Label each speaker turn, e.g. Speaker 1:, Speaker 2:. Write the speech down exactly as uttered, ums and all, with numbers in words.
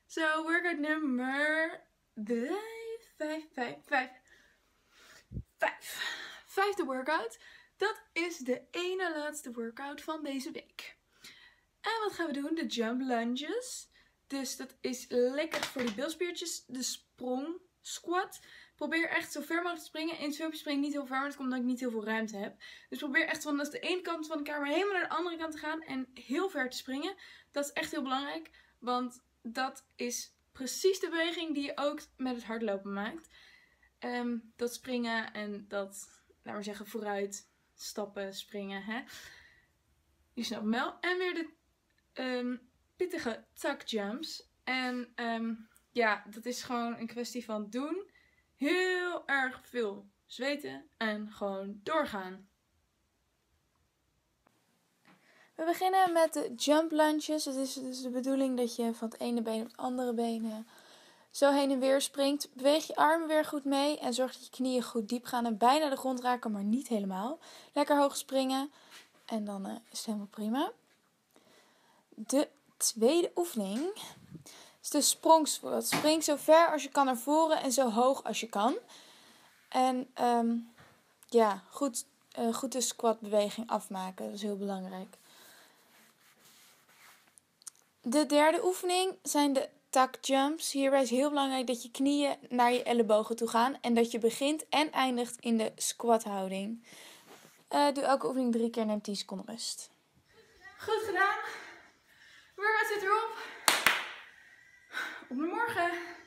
Speaker 1: Zo, workout nummer vijf, vijf, vijf, vijf. Vijf. Vijfde workout. Dat is de ene laatste workout van deze week. En wat gaan we doen? De jump lunges. Dus dat is lekker voor die bilspiertjes. De sprong squat. Probeer echt zo ver mogelijk te springen. In het filmpje spring ik niet heel ver, maar dat komt omdat ik niet heel veel ruimte heb. Dus probeer echt van de ene kant van de kamer helemaal naar de andere kant te gaan. En heel ver te springen. Dat is echt heel belangrijk. Want dat is precies de beweging die je ook met het hardlopen maakt. Um, dat springen en dat, laten we zeggen, vooruit stappen, springen. Hè? Je snapt hem wel. En weer de um, pittige tuck jumps. En um, ja, dat is gewoon een kwestie van doen. Heel erg veel zweten en gewoon doorgaan. We beginnen met de jump lunges. Het is dus de bedoeling dat je van het ene been op het andere been zo heen en weer springt. Beweeg je armen weer goed mee en zorg dat je knieën goed diep gaan en bijna de grond raken, maar niet helemaal. Lekker hoog springen en dan uh, is het helemaal prima. De tweede oefening is de sprong squat. Spring zo ver als je kan naar voren en zo hoog als je kan. En um, ja, goed, uh, goed de squatbeweging afmaken. Dat is heel belangrijk. De derde oefening zijn de tuck jumps. Hierbij is heel belangrijk dat je knieën naar je ellebogen toe gaan. En dat je begint en eindigt in de squat houding. Uh, doe elke oefening drie keer en neem tien seconden rust. Goed gedaan. Workout zit erop. Op naar morgen.